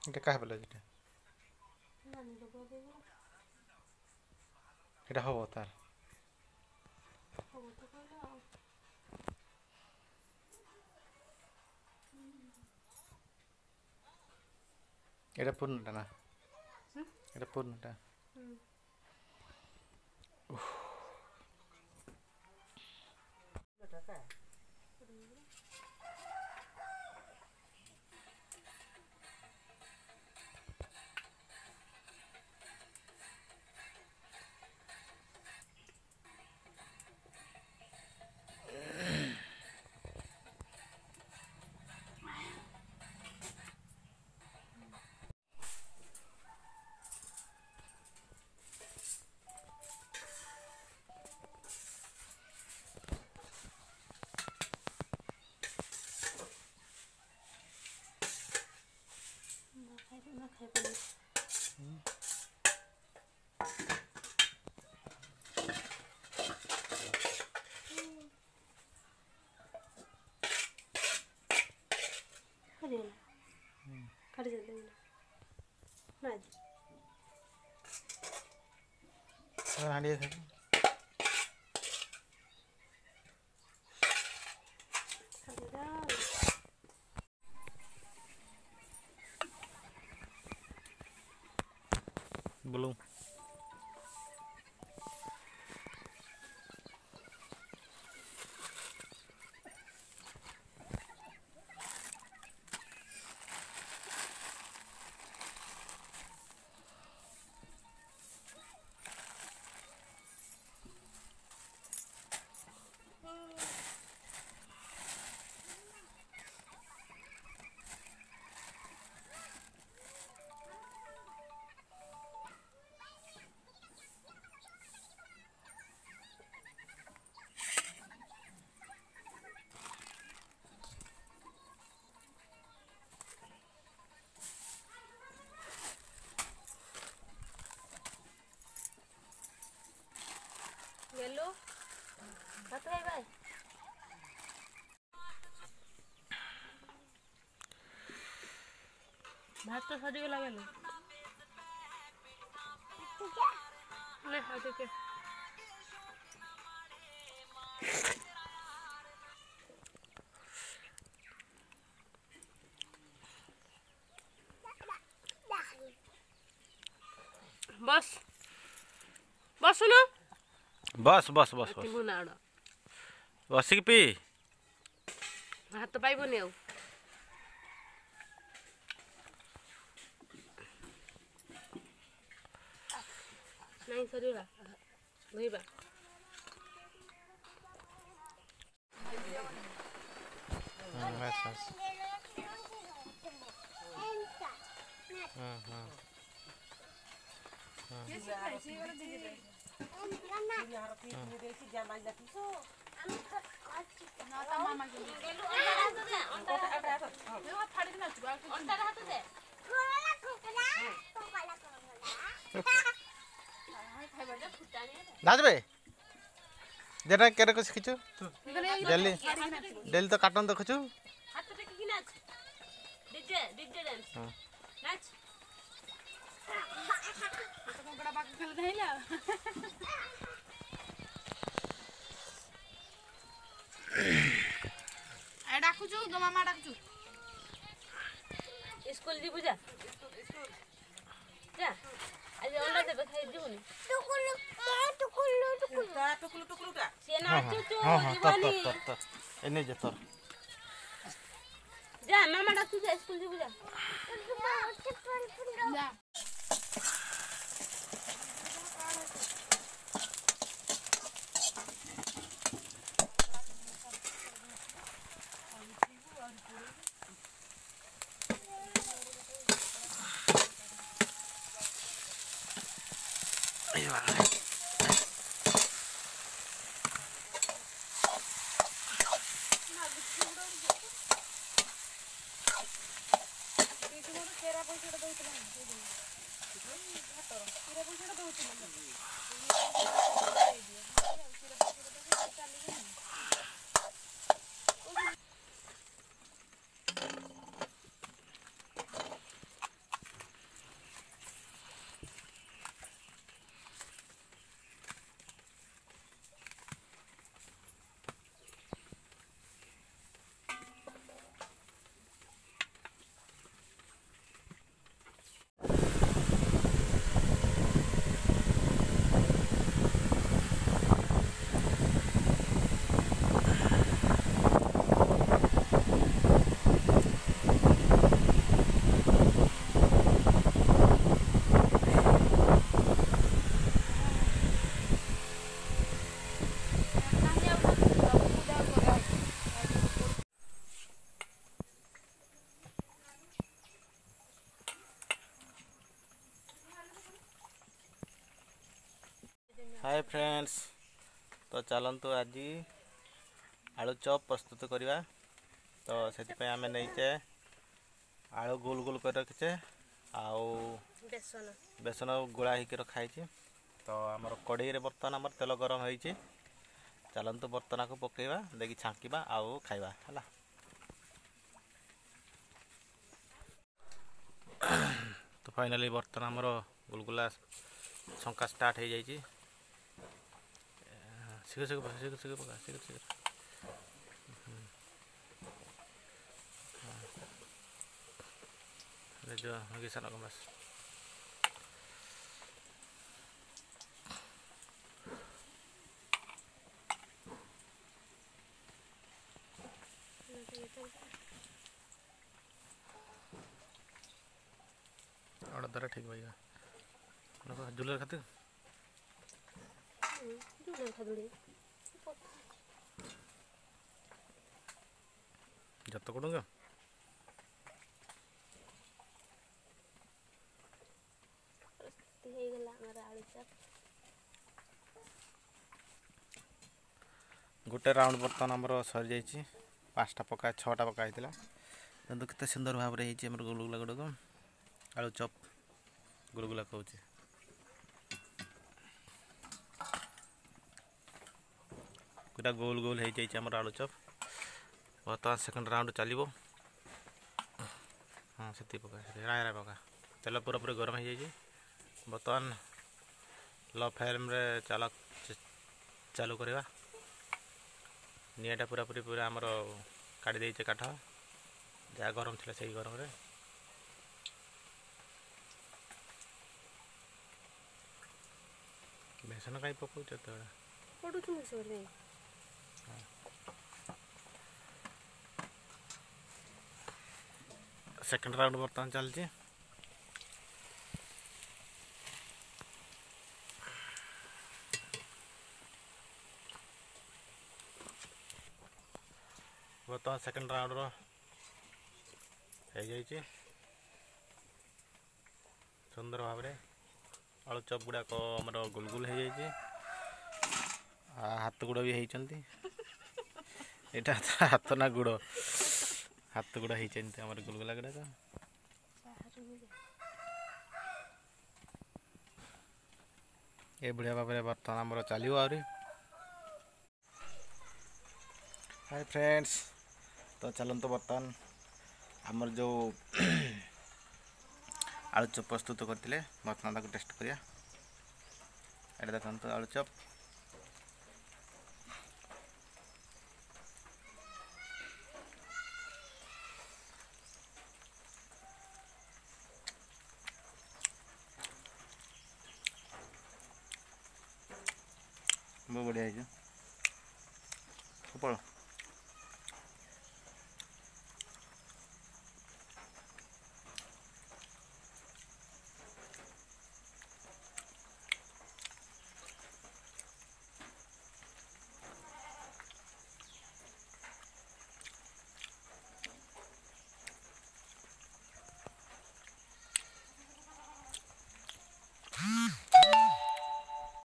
এটা কাহে বলে যেটা এটা হব তার এটা পূর্ণটা না এটা পূর্ণটা হাঁড়িয়ে থাকে বলুন गेलो भात खाइबा भात तो सरी गला गेलो ना आ के बस बस सुनो बस बस बस बस मुनाड़ बसिक पी हाथ पाइबनी आउ नहीं सरीला धोइबा बस बस नाचबे जेना केरे को शिखिछु डेली डेली तो कार्टून देखछु हाथ टेक की नाच डीजे डीजे डांस नाच तो बड़ा बाक खेल देला ए डाकुछु तो मामा डाकुछु स्कूल जी बुझा जा आज अंडा देबे खाइ दिबुनी टुकुलु टुकुलु टुकुलु टुकुलु टुकुलु का से नाचु तो जीवनी एने जे तोर जा मामा डाकु जा स्कूल जी बुझा जा हाय फ्रेंड्स, तो चलतु आज आलू चॉप प्रस्तुत करवा। तो से आम नहींचे आलू गोल गोल कर रखीचे आउ बेसन गोला होकर रखाई। तो आमर कड़े बर्तमान आमर तेल गरम हो चलतु बर्तन को पकेवा देखिए छांकवा आउ खाइबा है। तो फाइनाली बर्तन आमर गुलगुला छंका स्टार्ट हो जाइए। शीघ्र शीघ्र शीघ्र शीघ्र पका शीघ्र शीघ्र जो किसान को बस और दरा ठीक भैया जुलर खाते जत करूँगा गोटे राउंड बर्तन आमर सरी जाइए। 5टा पका 6टा पका होता देखो कितने सुंदर भाव में होमर गुलगुला गुड़ाक आलू चॉप गुलगुला कहूँ गोटा गोल गोल हो जाइए आलू चॉप। बर्तमान सेकेंड राउंड चलो। हाँ से पका राय राय पका तेल पूरा पूरी गरम हो जाइए। बर्तमान लो फ्लेम रे चालू करवा। निआटा पूरा पूरी पूरा आमर काढ़ी देचे काठ जहाँ गरम थी से गरम रे बेसन कहीं पकाउछ सेकेंड राउंड बर्तमान चलती। बर्तमान सेकेंड राउंड रो हो सुंदर भाव में आलू चॉप गुड़ाक आमर गुलगुल हो जाइए। हाथ गुड़ भी होती यहाँ हाथ ना गुड़ हाथ गुड़ होती आमर गुलगुला गुड़ाक। ये बढ़िया भाव में बर्तमान आमर चलो आहरी। हाय फ्रेंड्स, तो चलते बर्तमान आमर जो आलू चॉप प्रस्तुत करते बर्तमान ताको टेस्ट करिया। ये देखते आलू चॉप बहुत बढ़िया है।